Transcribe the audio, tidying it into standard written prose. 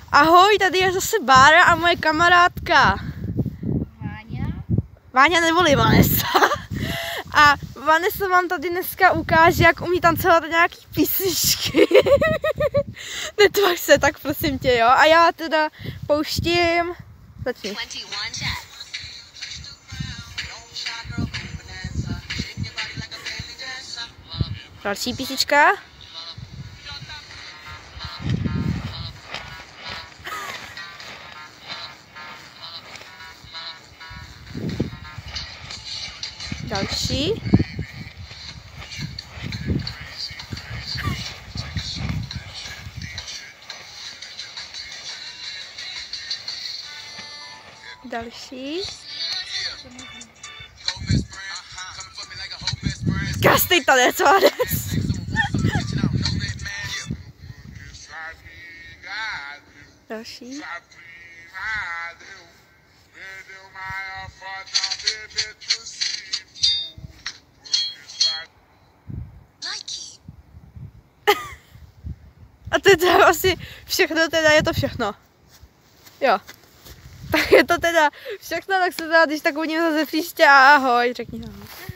Ahoj, tady je zase Bára a moje kamarádka. Váňa neboli Vanessa. A Vanessa vám tady dneska ukáže, jak umí tancovat nějaký písničky. Netvař se tak, prosím tě, jo. A já teda pouštím. Začni. Další písnička. Další. Další. Krásný tanec, Vanessa. Další. A to je teda asi všechno, teda je to všechno. Jo. Tak je to teda všechno, tak se teda, když tak uvidíme zase příště a ahoj, řekni ahoj.